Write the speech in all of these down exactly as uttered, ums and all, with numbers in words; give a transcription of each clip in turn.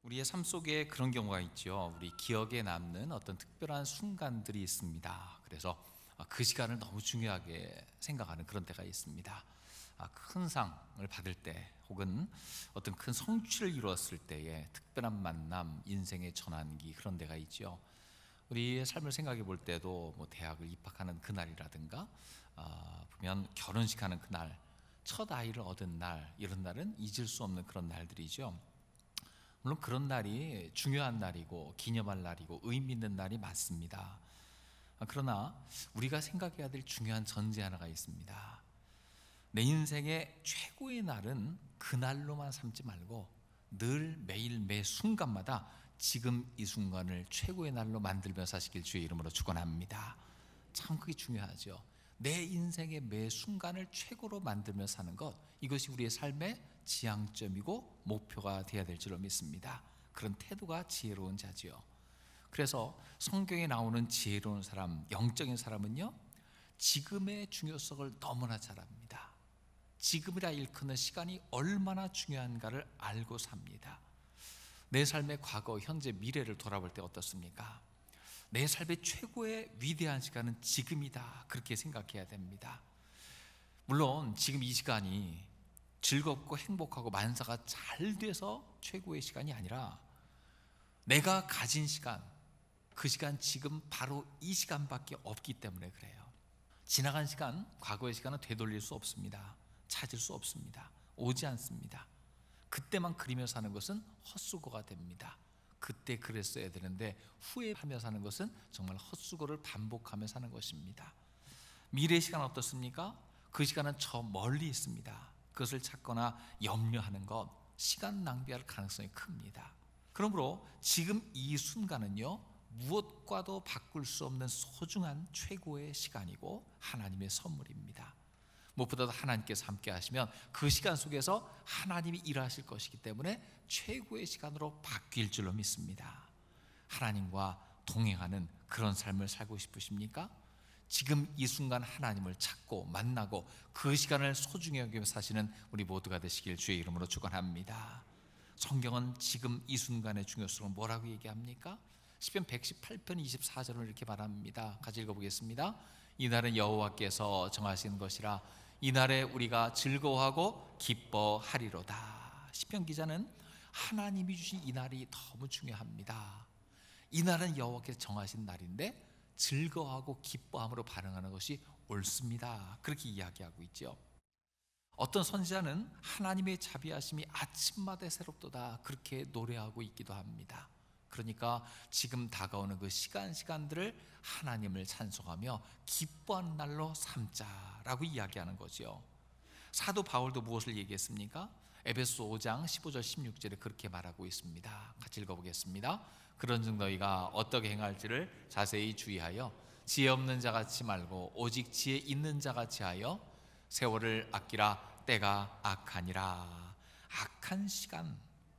우리의 삶 속에 그런 경우가 있죠. 우리 기억에 남는 어떤 특별한 순간들이 있습니다. 그래서 그 시간을 너무 중요하게 생각하는 그런 때가 있습니다. 큰 상을 받을 때 혹은 어떤 큰 성취를 이루었을 때의 특별한 만남, 인생의 전환기, 그런 데가 있죠. 우리의 삶을 생각해 볼 때도 뭐 대학을 입학하는 그날이라든가 아, 보면 결혼식 하는 그날, 첫 아이를 얻은 날, 이런 날은 잊을 수 없는 그런 날들이죠. 물론 그런 날이 중요한 날이고 기념할 날이고 의미 있는 날이 맞습니다. 그러나 우리가 생각해야 될 중요한 전제 하나가 있습니다. 내 인생의 최고의 날은 그날로만 삼지 말고 늘 매일 매 순간마다 지금 이 순간을 최고의 날로 만들며 사시길 주의 이름으로 축원합니다. 참 그게 중요하죠. 내 인생의 매 순간을 최고로 만들며 사는 것, 이것이 우리의 삶의 지향점이고 목표가 되어야 될 줄로 믿습니다. 그런 태도가 지혜로운 자지요. 그래서 성경에 나오는 지혜로운 사람, 영적인 사람은요, 지금의 중요성을 너무나 잘 압니다. 지금이라 일컫는 시간이 얼마나 중요한가를 알고 삽니다. 내 삶의 과거, 현재, 미래를 돌아볼 때 어떻습니까? 내 삶의 최고의 위대한 시간은 지금이다, 그렇게 생각해야 됩니다. 물론 지금 이 시간이 즐겁고 행복하고 만사가 잘 돼서 최고의 시간이 아니라 내가 가진 시간, 그 시간 지금 바로 이 시간밖에 없기 때문에 그래요. 지나간 시간, 과거의 시간은 되돌릴 수 없습니다. 찾을 수 없습니다. 오지 않습니다. 그때만 그리며 사는 것은 헛수고가 됩니다. 그때 그랬어야 되는데 후회하며 사는 것은 정말 헛수고를 반복하며 사는 것입니다. 미래의 시간 어떻습니까? 그 시간은 저 멀리 있습니다. 그것을 찾거나 염려하는 것, 시간 낭비할 가능성이 큽니다. 그러므로 지금 이 순간은요, 무엇과도 바꿀 수 없는 소중한 최고의 시간이고 하나님의 선물입니다. 무엇보다도 하나님께서 함께 하시면 그 시간 속에서 하나님이 일하실 것이기 때문에 최고의 시간으로 바뀔 줄로 믿습니다. 하나님과 동행하는 그런 삶을 살고 싶으십니까? 지금 이 순간 하나님을 찾고 만나고 그 시간을 소중히 여기며 사시는 우리 모두가 되시길 주의 이름으로 축원합니다. 성경은 지금 이 순간의 중요성을 뭐라고 얘기합니까? 시편 백십팔 편 이십사 절을 이렇게 말합니다. 같이 읽어보겠습니다. 이날은 여호와께서 정하신 것이라 이날에 우리가 즐거워하고 기뻐하리로다. 시편 기자는 하나님이 주신 이 날이 너무 중요합니다. 이 날은 여호와께서 정하신 날인데 즐거워하고 기뻐함으로 반응하는 것이 옳습니다, 그렇게 이야기하고 있죠. 어떤 선지자는 하나님의 자비하심이 아침마다 새롭도다, 그렇게 노래하고 있기도 합니다. 그러니까 지금 다가오는 그 시간 시간들을 하나님을 찬송하며 기뻐하는 날로 삼자라고 이야기하는 거죠. 사도 바울도 무엇을 얘기했습니까? 에베소 오 장 십오 절 십육 절에 그렇게 말하고 있습니다. 같이 읽어보겠습니다. 그런즉 너희가 어떻게 행할지를 자세히 주의하여 지혜 없는 자같이 말고 오직 지혜 있는 자같이 하여 세월을 아끼라. 때가 악하니라. 악한 시간,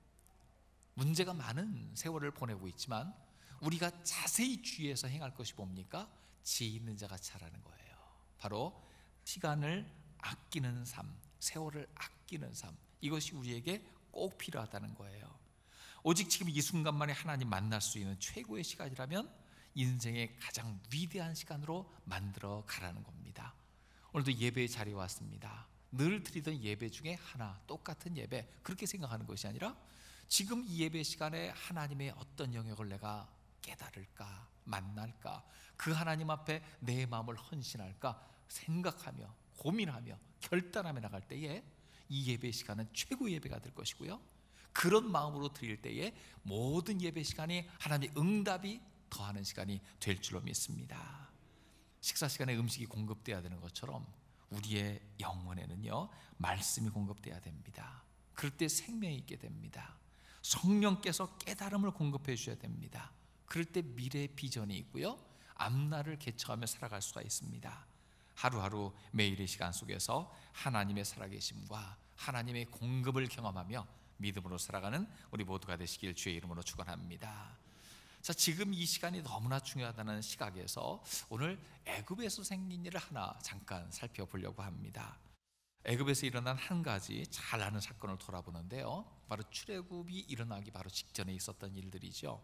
문제가 많은 세월을 보내고 있지만 우리가 자세히 주의해서 행할 것이 뭡니까? 지혜 있는 자같이 하라는 거예요. 바로 시간을 아끼는 삶, 세월을 아끼는 삶, 이것이 우리에게 꼭 필요하다는 거예요. 오직 지금 이 순간만에 하나님 만날 수 있는 최고의 시간이라면 인생의 가장 위대한 시간으로 만들어 가라는 겁니다. 오늘도 예배의 자리에 왔습니다. 늘 드리던 예배 중에 하나, 똑같은 예배, 그렇게 생각하는 것이 아니라 지금 이 예배 시간에 하나님의 어떤 영역을 내가 깨달을까, 만날까, 그 하나님 앞에 내 마음을 헌신할까 생각하며 고민하며 결단하며 나갈 때에 이 예배 시간은 최고의 예배가 될 것이고요, 그런 마음으로 드릴 때에 모든 예배 시간이 하나님의 응답이 더하는 시간이 될 줄로 믿습니다. 식사 시간에 음식이 공급돼야 되는 것처럼 우리의 영혼에는요, 말씀이 공급돼야 됩니다. 그럴 때 생명이 있게 됩니다. 성령께서 깨달음을 공급해 주셔야 됩니다. 그럴 때 미래의 비전이 있고요, 앞날을 개척하며 살아갈 수가 있습니다. 하루하루 매일의 시간 속에서 하나님의 살아계심과 하나님의 공급을 경험하며 믿음으로 살아가는 우리 모두가 되시길 주의 이름으로 축원합니다. 자, 지금 이 시간이 너무나 중요하다는 시각에서 오늘 애굽에서 생긴 일을 하나 잠깐 살펴보려고 합니다. 애굽에서 일어난 한 가지 잘 아는 사건을 돌아보는데요, 바로 출애굽이 일어나기 바로 직전에 있었던 일들이죠.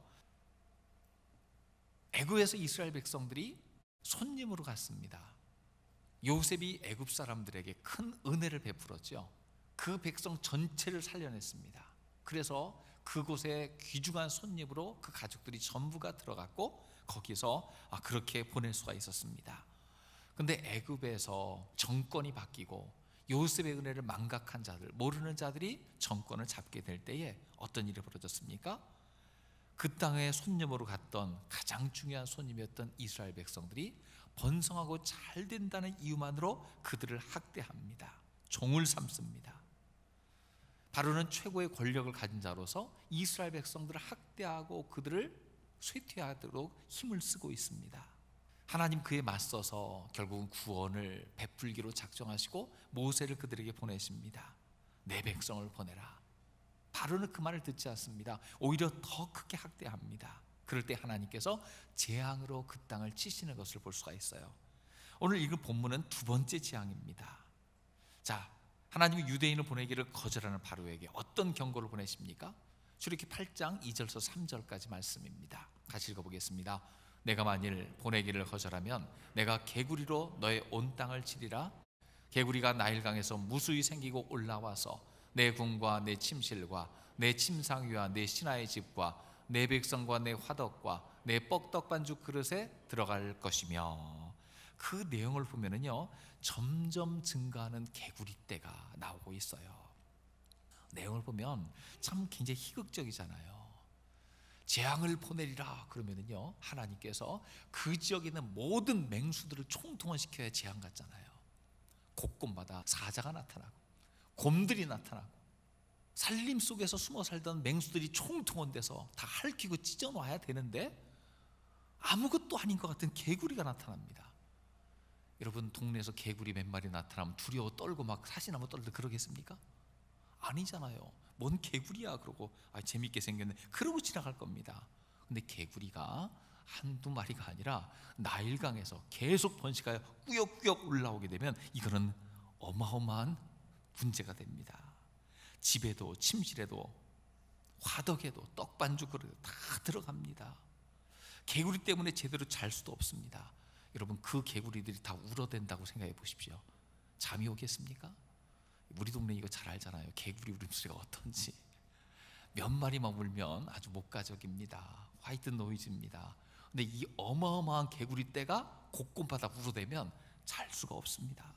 애굽에서 이스라엘 백성들이 손님으로 갔습니다. 요셉이 애굽 사람들에게 큰 은혜를 베풀었죠. 그 백성 전체를 살려냈습니다. 그래서 그곳에 귀중한 손님으로 그 가족들이 전부가 들어갔고 거기서 그렇게 보낼 수가 있었습니다. 근데 애굽에서 정권이 바뀌고 요셉의 은혜를 망각한 자들, 모르는 자들이 정권을 잡게 될 때에 어떤 일이 벌어졌습니까? 그 땅에 손님으로 갔던 가장 중요한 손님이었던 이스라엘 백성들이 번성하고 잘 된다는 이유만으로 그들을 학대합니다. 종을 삼습니다. 바로는 최고의 권력을 가진 자로서 이스라엘 백성들을 학대하고 그들을 쇠퇴하도록 힘을 쓰고 있습니다. 하나님 그에 맞서서 결국은 구원을 베풀기로 작정하시고 모세를 그들에게 보내십니다. 내 백성을 보내라. 바로는 그 말을 듣지 않습니다. 오히려 더 크게 학대합니다. 그럴 때 하나님께서 재앙으로 그 땅을 치시는 것을 볼 수가 있어요. 오늘 읽은 본문은 두 번째 재앙입니다. 자, 하나님이 유대인을 보내기를 거절하는 바로에게 어떤 경고를 보내십니까? 출애굽기 팔 장 이 절에서 삼 절까지 말씀입니다. 같이 읽어보겠습니다. 내가 만일 보내기를 거절하면 내가 개구리로 너의 온 땅을 치리라. 개구리가 나일강에서 무수히 생기고 올라와서 내 궁과 내 침실과 내 침상위와 내 신하의 집과 내 백성과 내 화덕과 내 뻑떡 반죽 그릇에 들어갈 것이며, 그 내용을 보면은요 점점 증가하는 개구리 떼가 나오고 있어요. 내용을 보면 참 굉장히 희극적이잖아요. 재앙을 보내리라 그러면은요 하나님께서 그 지역에 있는 모든 맹수들을 총동원시켜야 재앙 같잖아요. 곳곳마다 사자가 나타나고 곰들이 나타나고 산림 속에서 숨어 살던 맹수들이 총동원돼서 다 핥히고 찢어놔야 되는데 아무것도 아닌 것 같은 개구리가 나타납니다. 여러분, 동네에서 개구리 몇 마리 나타나면 두려워 떨고 막 사시나무 떨고 그러겠습니까? 아니잖아요. 뭔 개구리야 그러고 아, 재밌게 생겼네 그러고 지나갈 겁니다. 근데 개구리가 한두 마리가 아니라 나일강에서 계속 번식하여 꾸역꾸역 올라오게 되면 이거는 어마어마한 문제가 됩니다. 집에도 침실에도 화덕에도 떡반죽 그릇 다 들어갑니다. 개구리 때문에 제대로 잘 수도 없습니다. 여러분, 그 개구리들이 다 울어댄다고 생각해 보십시오. 잠이 오겠습니까? 우리 동네 이거 잘 알잖아요. 개구리 울음소리가 어떤지. 몇 마리만 울면 아주 목가적입니다. 화이트 노이즈입니다. 근데 이 어마어마한 개구리 떼가 곳곳마다 울어대면 잘 수가 없습니다.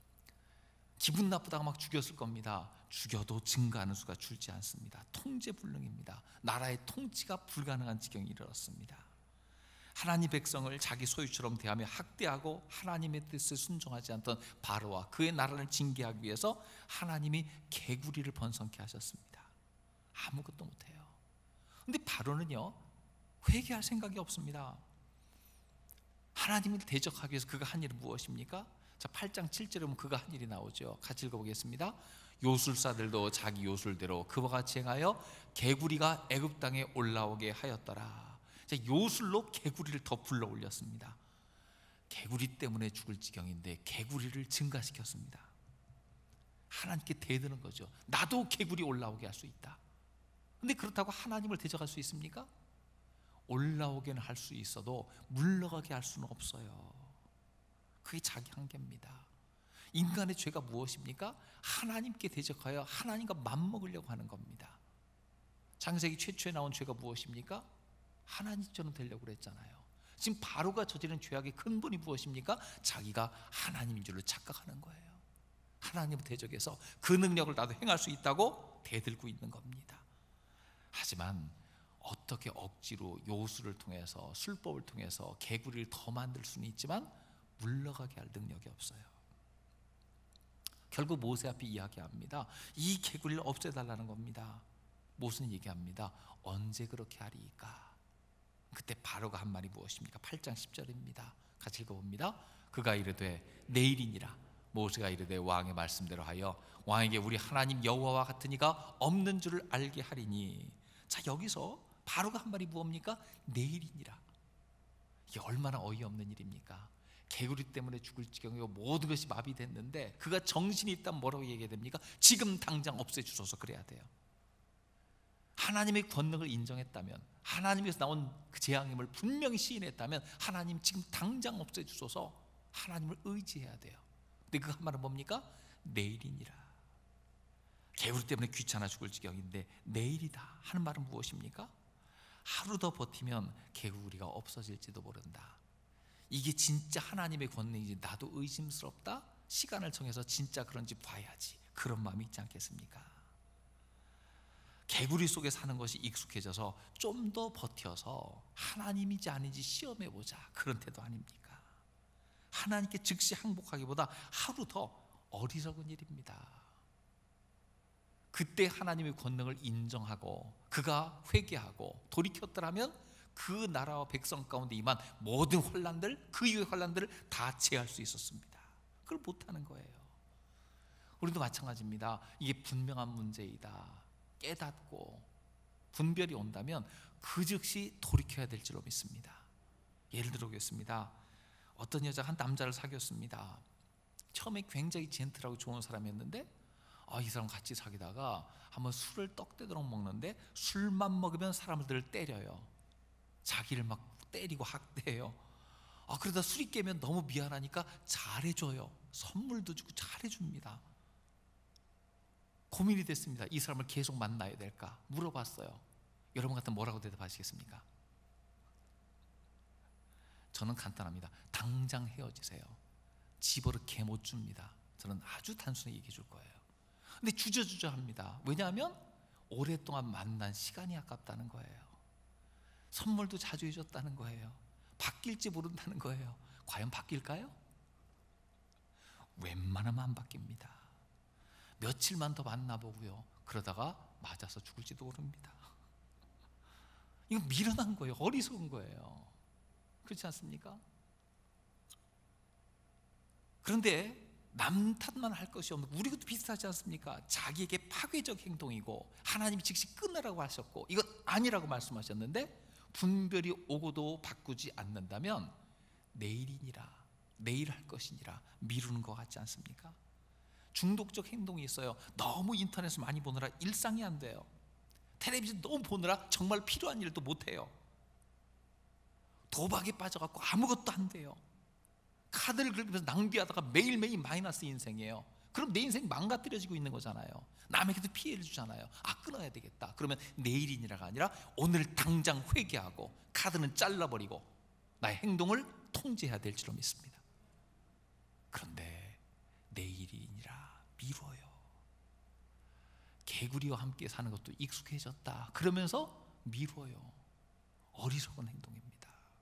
기분 나쁘다가 막 죽였을 겁니다. 죽여도 증가하는 수가 줄지 않습니다. 통제불능입니다. 나라의 통치가 불가능한 지경에 이르렀습니다. 하나님 백성을 자기 소유처럼 대하며 학대하고 하나님의 뜻에 순종하지 않던 바로와 그의 나라를 징계하기 위해서 하나님이 개구리를 번성케 하셨습니다. 아무것도 못해요. 근데 바로는요 회개할 생각이 없습니다. 하나님을 대적하기 위해서 그가 한 일은 무엇입니까? 자, 팔 장 칠 절에 보면 그가 한 일이 나오죠. 같이 읽어보겠습니다. 요술사들도 자기 요술대로 그와 같이 행하여 개구리가 애굽 땅에 올라오게 하였더라. 자, 요술로 개구리를 더 불러 올렸습니다. 개구리 때문에 죽을 지경인데 개구리를 증가시켰습니다. 하나님께 대드는 거죠. 나도 개구리 올라오게 할 수 있다. 근데 그렇다고 하나님을 대적할 수 있습니까? 올라오게는 할 수 있어도 물러가게 할 수는 없어요. 그게 자기 한계입니다. 인간의 죄가 무엇입니까? 하나님께 대적하여 하나님과 맞먹으려고 하는 겁니다. 창세기 최초에 나온 죄가 무엇입니까? 하나님처럼 되려고 그랬잖아요. 지금 바로가 저지른 죄악의 근본이 무엇입니까? 자기가 하나님인 줄로 착각하는 거예요. 하나님을 대적해서 그 능력을 나도 행할 수 있다고 대들고 있는 겁니다. 하지만 어떻게 억지로 요술을 통해서 술법을 통해서 개구리를 더 만들 수는 있지만 물러가게 할 능력이 없어요. 결국 모세 앞에 이야기합니다. 이 개구리를 없애달라는 겁니다. 모세는 얘기합니다. 언제 그렇게 하리이까? 그때 바로가 한 말이 무엇입니까? 팔 장 십 절입니다. 같이 읽어봅니다. 그가 이르되 내일이니라. 모세가 이르되 왕의 말씀대로 하여 왕에게 우리 하나님 여호와와 같은 이가 없는 줄을 알게 하리니. 자, 여기서 바로가 한 말이 무엇입니까? 내일이니라. 이게 얼마나 어이없는 일입니까? 개구리 때문에 죽을 지경이고 모든 것이 마비됐는데 그가 정신이 있다면 뭐라고 얘기해야 됩니까? 지금 당장 없애주소서 그래야 돼요. 하나님의 권능을 인정했다면, 하나님에서 나온 그 재앙임을 분명히 시인했다면 하나님 지금 당장 없애주소서 하나님을 의지해야 돼요. 근데 그 한 말은 뭡니까? 내일이니라. 개구리 때문에 귀찮아 죽을 지경인데 내일이다 하는 말은 무엇입니까? 하루 더 버티면 개구리가 없어질지도 모른다. 이게 진짜 하나님의 권능인지 나도 의심스럽다. 시간을 정해서 진짜 그런지 봐야지. 그런 마음이 있지 않겠습니까? 개구리 속에 사는 것이 익숙해져서 좀 더 버텨서 하나님이지 아닌지 시험해보자, 그런 태도 아닙니까? 하나님께 즉시 항복하기보다 하루 더 어리석은 일입니다. 그때 하나님의 권능을 인정하고 그가 회개하고 돌이켰더라면 그 나라와 백성 가운데 임한 모든 환난들, 그 이후의 환난들을 다 제할 수 있었습니다. 그걸 못하는 거예요. 우리도 마찬가지입니다. 이게 분명한 문제이다 깨닫고 분별이 온다면 그 즉시 돌이켜야 될 줄로 믿습니다. 예를 들어 보겠습니다. 어떤 여자가 한 남자를 사귀었습니다. 처음에 굉장히 젠틀하고 좋은 사람이었는데 아, 이 사람 같이 사귀다가 한번 술을 떡대도록 먹는데 술만 먹으면 사람들을 때려요. 자기를 막 때리고 학대해요. 아, 그러다 술이 깨면 너무 미안하니까 잘해줘요. 선물도 주고 잘해줍니다. 고민이 됐습니다. 이 사람을 계속 만나야 될까 물어봤어요. 여러분 같으면 뭐라고 대답하시겠습니까? 저는 간단합니다. 당장 헤어지세요. 집어를 개 못 줍니다. 저는 아주 단순히 얘기해 줄 거예요. 근데 주저주저 합니다. 왜냐하면 오랫동안 만난 시간이 아깝다는 거예요. 선물도 자주 해줬다는 거예요. 바뀔지 모른다는 거예요. 과연 바뀔까요? 웬만하면 안 바뀝니다. 며칠만 더 만나보고요, 그러다가 맞아서 죽을지도 모릅니다. 이건 미련한 거예요. 어리석은 거예요. 그렇지 않습니까? 그런데 남 탓만 할 것이 없는, 우리 것도 비슷하지 않습니까? 자기에게 파괴적 행동이고 하나님이 즉시 끊으라고 하셨고 이건 아니라고 말씀하셨는데 분별이 오고도 바꾸지 않는다면 내일이니라, 내일 할 것이니라 미루는 것 같지 않습니까? 중독적 행동이 있어요. 너무 인터넷을 많이 보느라 일상이 안 돼요. 텔레비전 너무 보느라 정말 필요한 일도 못해요. 도박에 빠져갖고 아무것도 안 돼요. 카드를 긁으면서 낭비하다가 매일매일 마이너스 인생이에요. 그럼 내 인생 망가뜨려지고 있는 거잖아요. 남에게도 피해를 주잖아요. 아, 끊어야 되겠다. 그러면 내일이니라가 아니라 오늘 당장 회개하고 카드는 잘라버리고 나의 행동을 통제해야 될 줄로 믿습니다. 그런데 내일이니라 미뤄요. 개구리와 함께 사는 것도 익숙해졌다 그러면서 미뤄요. 어리석은 행동입니다.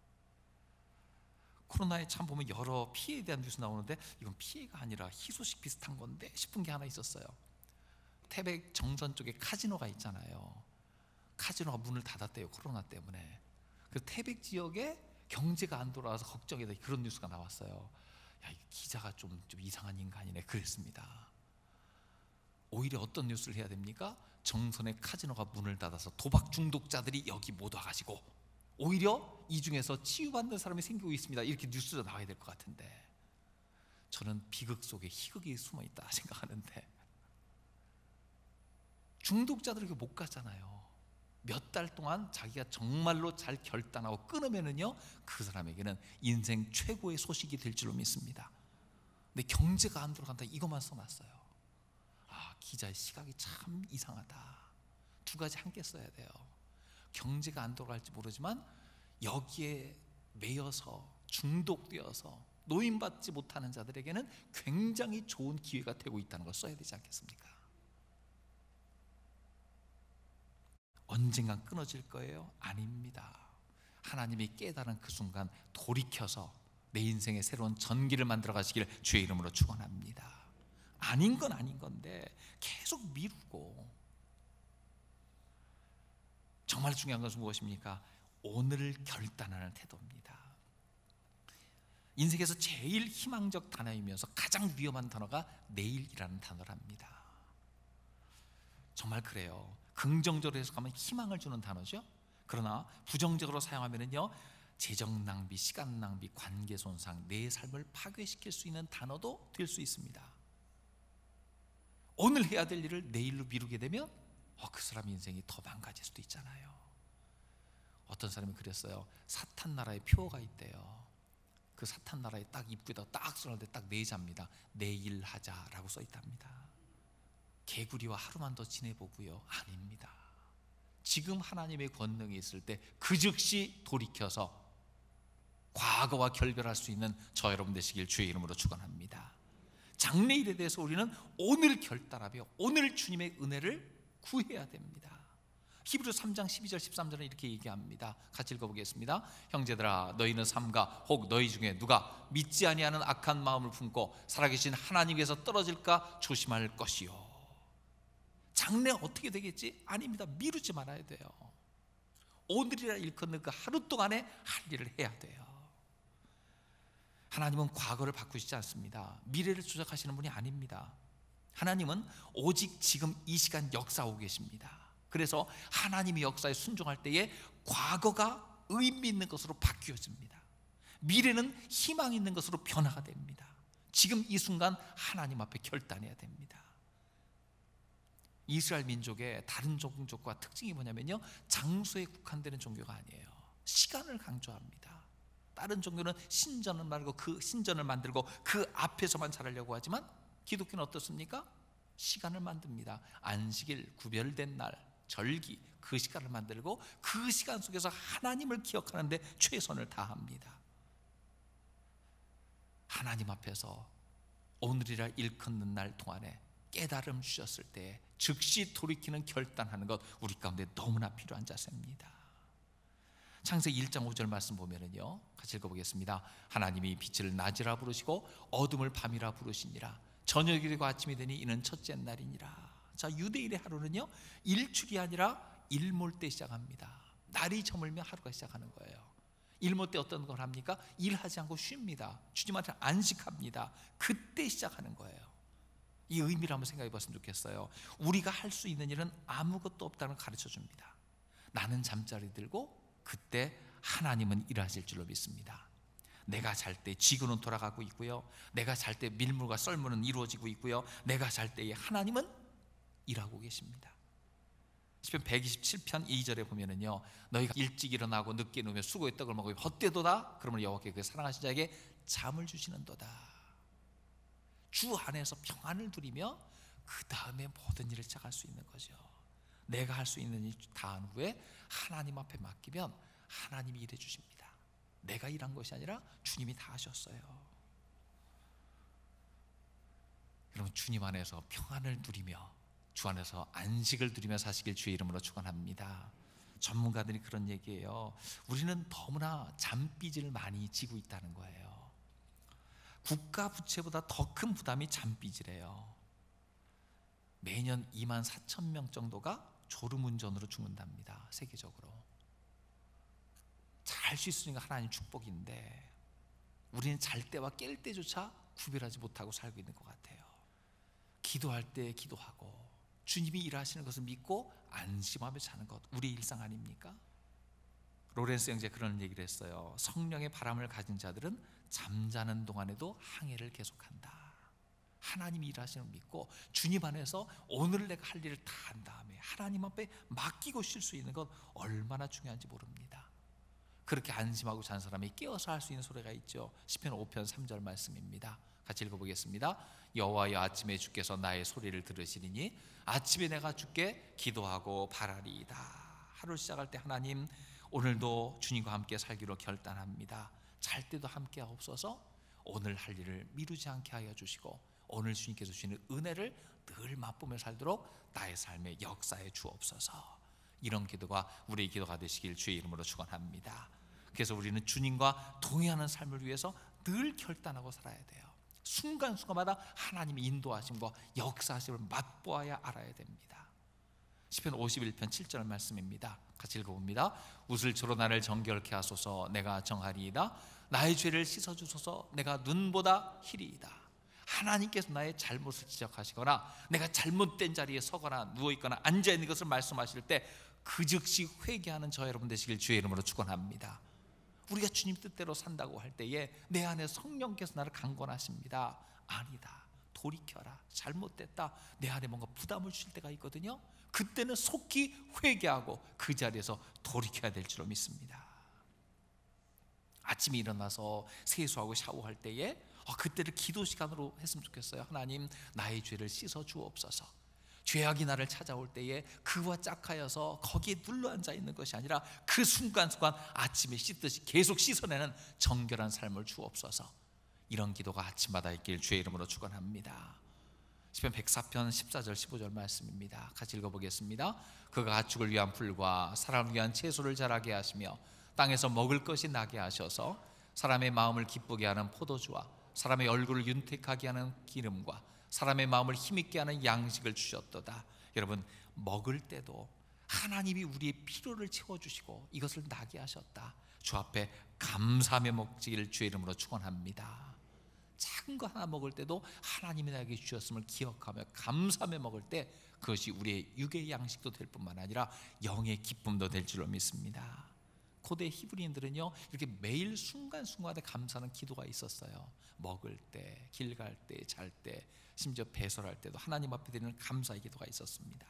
코로나에 참 보면 여러 피해에 대한 뉴스 나오는데 이건 피해가 아니라 희소식 비슷한 건데 싶은 게 하나 있었어요. 태백 정선 쪽에 카지노가 있잖아요. 카지노가 문을 닫았대요, 코로나 때문에. 그 태백 지역에 경제가 안 돌아와서 걱정이다, 그런 뉴스가 나왔어요. 야, 이 기자가 좀, 좀 이상한 인간이네 그랬습니다. 오히려 어떤 뉴스를 해야 됩니까? 정선의 카지노가 문을 닫아서 도박 중독자들이 여기 못 와가지고 오히려 이 중에서 치유받는 사람이 생기고 있습니다, 이렇게 뉴스가 나와야 될 것 같은데 저는 비극 속에 희극이 숨어 있다 생각하는데 중독자들에게 못 가잖아요. 몇 달 동안 자기가 정말로 잘 결단하고 끊으면은요 그 사람에게는 인생 최고의 소식이 될 줄로 믿습니다. 근데 경제가 안 돌아간다 이것만 써놨어요. 아, 기자의 시각이 참 이상하다. 두 가지 함께 써야 돼요. 경제가 안 돌아갈지 모르지만 여기에 매여서 중독되어서 노인받지 못하는 자들에게는 굉장히 좋은 기회가 되고 있다는 걸 써야 되지 않겠습니까? 언젠간 끊어질 거예요? 아닙니다. 하나님이 깨달은 그 순간 돌이켜서 내 인생의 새로운 전기를 만들어 가시길 주의 이름으로 축원합니다. 아닌 건 아닌 건데 계속 미루고. 정말 중요한 것은 무엇입니까? 오늘을 결단하는 태도입니다. 인생에서 제일 희망적 단어이면서 가장 위험한 단어가 내일이라는 단어랍니다. 정말 그래요. 긍정적으로 해석하면 희망을 주는 단어죠. 그러나 부정적으로 사용하면은요 재정 낭비, 시간 낭비, 관계 손상, 내 삶을 파괴시킬 수 있는 단어도 될 수 있습니다. 오늘 해야 될 일을 내일로 미루게 되면 어, 그 사람 인생이 더 망가질 수도 있잖아요. 어떤 사람이 그랬어요. 사탄 나라에 표어가 있대요. 그 사탄 나라에 딱 입구에다 딱 써놨는데 딱 네 자입니다. 내일 하자라고 써 있답니다. 개구리와 하루만 더 지내보고요. 아닙니다. 지금 하나님의 권능이 있을 때 그 즉시 돌이켜서 과거와 결별할 수 있는 저 여러분 되시길 주의 이름으로 축원합니다. 장래일에 대해서 우리는 오늘 결단하며 오늘 주님의 은혜를 구해야 됩니다. 히브리 삼 장 십이 절 십삼 절은 이렇게 얘기합니다. 같이 읽어보겠습니다. 형제들아, 너희는 삼가 혹 너희 중에 누가 믿지 아니하는 악한 마음을 품고 살아계신 하나님께서 떨어질까 조심할 것이요. 장래 어떻게 되겠지? 아닙니다. 미루지 말아야 돼요. 오늘이라 일컫는 그 하루 동안에 할 일을 해야 돼요. 하나님은 과거를 바꾸시지 않습니다. 미래를 조작하시는 분이 아닙니다. 하나님은 오직 지금 이 시간 역사하고 계십니다. 그래서 하나님의 역사에 순종할 때에 과거가 의미 있는 것으로 바뀌어집니다. 미래는 희망 있는 것으로 변화가 됩니다. 지금 이 순간 하나님 앞에 결단해야 됩니다. 이스라엘 민족의 다른 종족과 특징이 뭐냐면요, 장소에 국한되는 종교가 아니에요. 시간을 강조합니다. 다른 종교는 신전을 말고 그 신전을 만들고 그 앞에서만 자라려고 하지만 기독교는 어떻습니까? 시간을 만듭니다. 안식일, 구별된 날, 절기, 그 시간을 만들고 그 시간 속에서 하나님을 기억하는 데 최선을 다합니다. 하나님 앞에서 오늘이라 일컫는 날 동안에 깨달음 주셨을 때 즉시 돌이키는 결단하는 것, 우리 가운데 너무나 필요한 자세입니다. 창세기 일 장 오 절 말씀 보면은요, 같이 읽어보겠습니다. 하나님이 빛을 낮이라 부르시고 어둠을 밤이라 부르시니라. 저녁이 되고 아침이 되니 이는 첫째 날이니라. 자, 유대인의 하루는요, 일출이 아니라 일몰 때 시작합니다. 날이 저물면 하루가 시작하는 거예요. 일몰 때 어떤 걸 합니까? 일하지 않고 쉽니다. 주님한테 안식합니다. 그때 시작하는 거예요. 이 의미를 한번 생각해 봤으면 좋겠어요. 우리가 할 수 있는 일은 아무것도 없다는 걸 가르쳐 줍니다. 나는 잠자리 들고 그때 하나님은 일하실 줄로 믿습니다. 내가 잘 때 지구는 돌아가고 있고요, 내가 잘 때 밀물과 썰물은 이루어지고 있고요, 내가 잘 때에 하나님은 일하고 계십니다. 시편 백이십칠 편 이 절에 보면은요, 너희가 일찍 일어나고 늦게 누우며 수고의 떡을 먹으며 헛되도다. 그러면 여호와께 그 사랑하신 자에게 잠을 주시는도다. 주 안에서 평안을 누리며 그 다음에 모든 일을 시작할 수 있는 거죠. 내가 할 수 있는 일 다 한 후에 하나님 앞에 맡기면 하나님이 일해 주십니다. 내가 일한 것이 아니라 주님이 다 하셨어요. 여러분, 주님 안에서 평안을 누리며 주 안에서 안식을 누리며 사시길 주의 이름으로 축원합니다. 전문가들이 그런 얘기예요. 우리는 너무나 잔빚을 많이 지고 있다는 거예요. 국가 부채보다 더 큰 부담이 잔빚이래요. 매년 이만 사천 명 정도가 졸음운전으로 죽는답니다. 세계적으로. 잘 수 있으니까 하나님 축복인데 우리는 잘 때와 깰 때조차 구별하지 못하고 살고 있는 것 같아요. 기도할 때 기도하고 주님이 일하시는 것을 믿고 안심하며 사는 것, 우리의 일상 아닙니까? 로렌스 형제 그런 얘기를 했어요. 성령의 바람을 가진 자들은 잠자는 동안에도 항해를 계속한다. 하나님이 일하시는 걸 믿고 주님 안에서 오늘 내가 할 일을 다 한 다음에 하나님 앞에 맡기고 쉴 수 있는 것 얼마나 중요한지 모릅니다. 그렇게 안심하고 잔 사람이 깨어서 할 수 있는 소리가 있죠. 시편 오 편 삼 절 말씀입니다. 같이 읽어보겠습니다. 여호와여, 아침에 주께서 나의 소리를 들으시리니 아침에 내가 주께 기도하고 바라리이다. 하루 시작할 때 하나님, 오늘도 주님과 함께 살기로 결단합니다. 잘 때도 함께 하옵소서. 오늘 할 일을 미루지 않게 하여 주시고 오늘 주님께서 주시는 은혜를 늘 맛보며 살도록 나의 삶에 역사해 주옵소서. 이런 기도가 우리의 기도가 되시길 주의 이름으로 축원합니다. 그래서 우리는 주님과 동행하는 삶을 위해서 늘 결단하고 살아야 돼요. 순간순간마다 하나님의 인도하심과 역사하심을 맛보아야 알아야 됩니다. 시편 오십일 편 칠 절 말씀입니다. 같이 읽어봅니다. 웃을초로 나를 정결케 하소서. 내가 정하리이다. 나의 죄를 씻어주소서. 내가 눈보다 희리이다. 하나님께서 나의 잘못을 지적하시거나 내가 잘못된 자리에 서거나 누워있거나 앉아있는 것을 말씀하실 때 그 즉시 회개하는 저 여러분 되시길 주의 이름으로 축원합니다. 우리가 주님 뜻대로 산다고 할 때에 내 안에 성령께서 나를 강권하십니다. 아니다, 돌이켜라, 잘못됐다, 내 안에 뭔가 부담을 주실 때가 있거든요. 그때는 속히 회개하고 그 자리에서 돌이켜야 될 줄로 믿습니다. 아침에 일어나서 세수하고 샤워할 때에 어, 그때를 기도 시간으로 했으면 좋겠어요. 하나님, 나의 죄를 씻어 주옵소서. 죄악이 나를 찾아올 때에 그와 짝하여서 거기에 눌러앉아 있는 것이 아니라 그 순간순간 아침에 씻듯이 계속 씻어내는 정결한 삶을 주옵소서. 이런 기도가 아침마다 있길 주의 이름으로 축원합니다. 시편 백사 편 십사 절 십오 절 말씀입니다. 같이 읽어보겠습니다. 그가 가축을 위한 풀과 사람을 위한 채소를 자라게 하시며 땅에서 먹을 것이 나게 하셔서 사람의 마음을 기쁘게 하는 포도주와 사람의 얼굴을 윤택하게 하는 기름과 사람의 마음을 힘있게 하는 양식을 주셨도다. 여러분, 먹을 때도 하나님이 우리의 필요를 채워주시고 이것을 나게 하셨다. 주 앞에 감사하며 먹기를 주의 이름으로 축원합니다. 작은 거 하나 먹을 때도 하나님이 나에게 주셨음을 기억하며 감사하며 먹을 때 그것이 우리의 육의 양식도 될 뿐만 아니라 영의 기쁨도 될 줄로 믿습니다. 고대 히브리인들은요, 이렇게 매일 순간순간에 감사하는 기도가 있었어요. 먹을 때, 길 갈 때, 잘 때, 심지어 배설할 때도 하나님 앞에 드리는 감사의 기도가 있었습니다.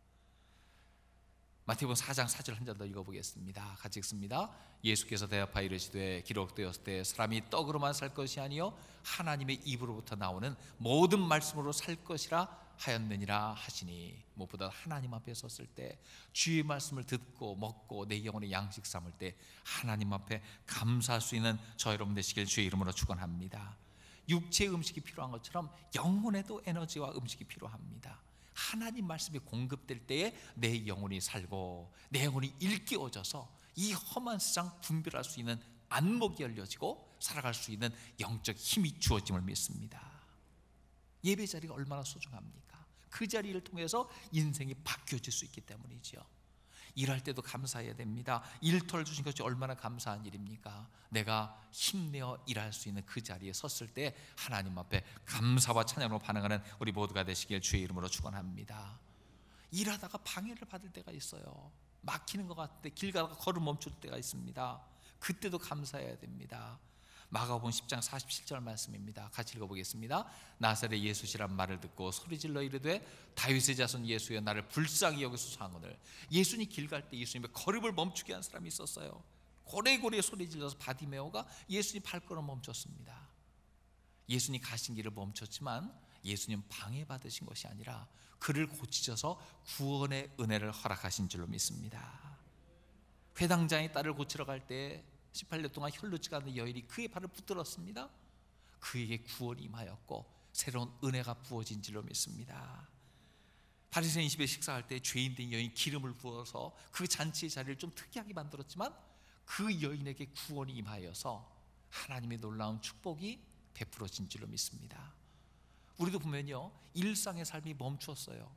마태복음 사 장 사 절 한 절 더 읽어보겠습니다. 같이 읽습니다. 예수께서 대답하여 이르시되 기록되었을 때 사람이 떡으로만 살 것이 아니요 하나님의 입으로부터 나오는 모든 말씀으로 살 것이라 하였느니라 하시니, 무엇보다 하나님 앞에 섰을 때 주의 말씀을 듣고 먹고 내 영혼의 양식 삼을 때 하나님 앞에 감사할 수 있는 저 여러분 되시길 주의 이름으로 축원합니다. 육체의 음식이 필요한 것처럼 영혼에도 에너지와 음식이 필요합니다. 하나님 말씀이 공급될 때에 내 영혼이 살고 내 영혼이 일깨워져서 이 험한 세상 분별할 수 있는 안목이 열려지고 살아갈 수 있는 영적 힘이 주어짐을 믿습니다. 예배 자리가 얼마나 소중합니까? 그 자리를 통해서 인생이 바뀌어질 수 있기 때문이죠. 일할 때도 감사해야 됩니다. 일터를 주신 것이 얼마나 감사한 일입니까? 내가 힘내어 일할 수 있는 그 자리에 섰을 때 하나님 앞에 감사와 찬양으로 반응하는 우리 모두가 되시길 주의 이름으로 축원합니다. 일하다가 방해를 받을 때가 있어요. 막히는 것 같은데 길 가다가 걸음 멈출 때가 있습니다. 그때도 감사해야 됩니다. 마가복음 십 장 사십칠 절 말씀입니다. 같이 읽어보겠습니다. 나사렛 예수시란 말을 듣고 소리질러 이르되 다윗의 자손 예수여 나를 불쌍히 여기소서 하거늘. 예수님 길 갈 때 예수님의 걸음을 멈추게 한 사람이 있었어요. 고래고래 소리질러서 바디메오가 예수님 발걸음 멈췄습니다. 예수님 가신 길을 멈췄지만 예수님 방해받으신 것이 아니라 그를 고치셔서 구원의 은혜를 허락하신 줄로 믿습니다. 회당장이 딸을 고치러 갈 때 십팔 년 동안 혈루증 않는 여인이 그의 발을 붙들었습니다. 그에게 구원이 임하였고 새로운 은혜가 부어진 줄로 믿습니다. 바리새인 집에 식사할 때 죄인 된 여인 기름을 부어서 그 잔치의 자리를 좀 특이하게 만들었지만 그 여인에게 구원이 임하여서 하나님의 놀라운 축복이 베풀어진 줄로 믿습니다. 우리도 보면요, 일상의 삶이 멈췄어요.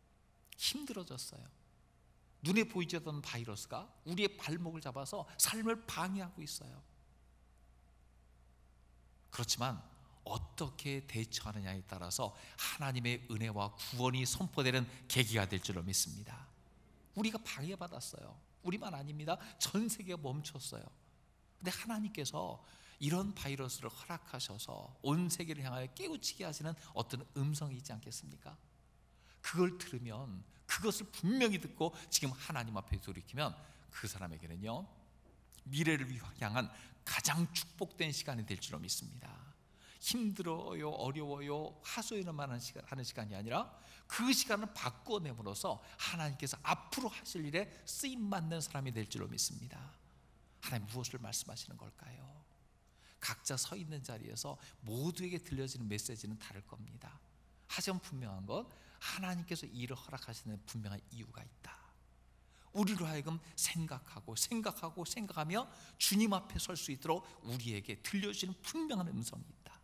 힘들어졌어요. 눈에 보이지 않던 바이러스가 우리의 발목을 잡아서 삶을 방해하고 있어요. 그렇지만 어떻게 대처하느냐에 따라서 하나님의 은혜와 구원이 선포되는 계기가 될 줄로 믿습니다. 우리가 방해받았어요. 우리만 아닙니다. 전 세계가 멈췄어요. 근데 하나님께서 이런 바이러스를 허락하셔서 온 세계를 향하여 깨우치게 하시는 어떤 음성이 있지 않겠습니까? 그걸 들으면, 그것을 분명히 듣고 지금 하나님 앞에 돌이키면 그 사람에게는요, 미래를 향한 가장 축복된 시간이 될 줄로 믿습니다. 힘들어요, 어려워요, 하소연만 하는 시간이 아니라 그 시간을 바꿔내므로써 하나님께서 앞으로 하실 일에 쓰임받는 사람이 될 줄로 믿습니다. 하나님 무엇을 말씀하시는 걸까요? 각자 서 있는 자리에서 모두에게 들려지는 메시지는 다를 겁니다. 하지만 분명한 건 하나님께서 이 일을 허락하시는 분명한 이유가 있다. 우리로 하여금 생각하고 생각하고 생각하며 주님 앞에 설 수 있도록 우리에게 들려주시는 분명한 음성이 있다.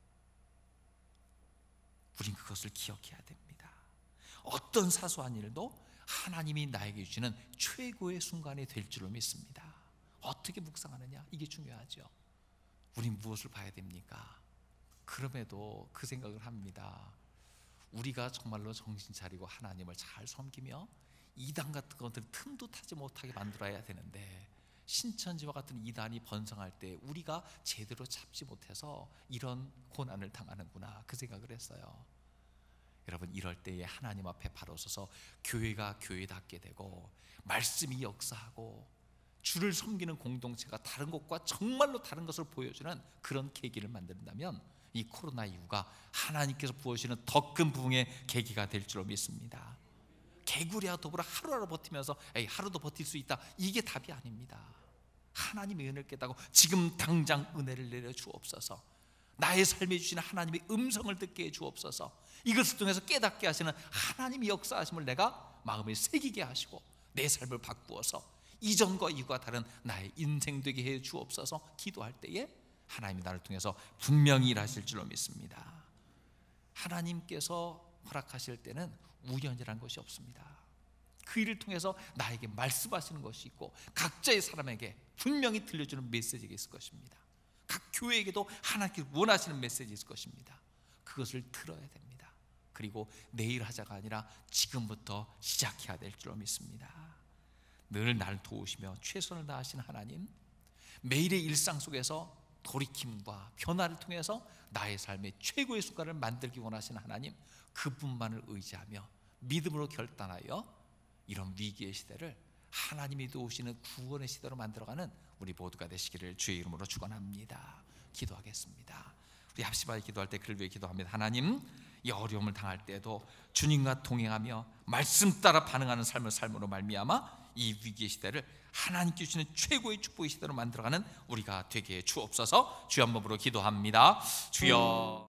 우린 그것을 기억해야 됩니다. 어떤 사소한 일도 하나님이 나에게 주시는 최고의 순간이 될 줄로 믿습니다. 어떻게 묵상하느냐, 이게 중요하죠. 우린 무엇을 봐야 됩니까? 그럼에도 그 생각을 합니다. 우리가 정말로 정신 차리고 하나님을 잘 섬기며 이단 같은 것들 틈도 타지 못하게 만들어야 되는데 신천지와 같은 이단이 번성할 때 우리가 제대로 잡지 못해서 이런 고난을 당하는구나, 그 생각을 했어요. 여러분, 이럴 때에 하나님 앞에 바로 서서 교회가 교회답게 되고 말씀이 역사하고 주를 섬기는 공동체가 다른 것과 정말로 다른 것을 보여주는 그런 계기를 만든다면 이 코로나 이후가 하나님께서 부어주시는 더 큰 부흥의 계기가 될 줄로 믿습니다. 개구리와 더불어 하루하루 버티면서 에이, 하루도 버틸 수 있다, 이게 답이 아닙니다. 하나님의 은혜를 깨닫고 지금 당장 은혜를 내려 주옵소서. 나의 삶에 주시는 하나님의 음성을 듣게 해 주옵소서. 이것을 통해서 깨닫게 하시는 하나님의 역사하심을 내가 마음에 새기게 하시고 내 삶을 바꾸어서 이전과 이후가 다른 나의 인생 되게 해 주옵소서. 기도할 때에 하나님이 나를 통해서 분명히 일하실 줄로 믿습니다. 하나님께서 허락하실 때는 우연이란 것이 없습니다. 그 일을 통해서 나에게 말씀하시는 것이 있고 각자의 사람에게 분명히 들려주는 메시지가 있을 것입니다. 각 교회에게도 하나님께서 원하시는 메시지 있을 것입니다. 그것을 들어야 됩니다. 그리고 내일 하자가 아니라 지금부터 시작해야 될 줄로 믿습니다. 늘 나를 도우시며 최선을 다하시는 하나님, 매일의 일상 속에서 돌이킴과 변화를 통해서 나의 삶의 최고의 순간을 만들기 원하시는 하나님, 그분만을 의지하며 믿음으로 결단하여 이런 위기의 시대를 하나님이 도우시는 구원의 시대로 만들어가는 우리 모두가 되시기를 주의 이름으로 축원합니다. 기도하겠습니다. 우리 합심하여 기도할 때 그를 위해 기도합니다. 하나님, 이 어려움을 당할 때도 주님과 동행하며 말씀 따라 반응하는 삶을 삶으로 말미암아 이 위기의 시대를 하나님께 주시는 최고의 축복의 시대로 만들어가는 우리가 되게 해 주옵소서. 주여, 한 번으로 기도합니다. 주여.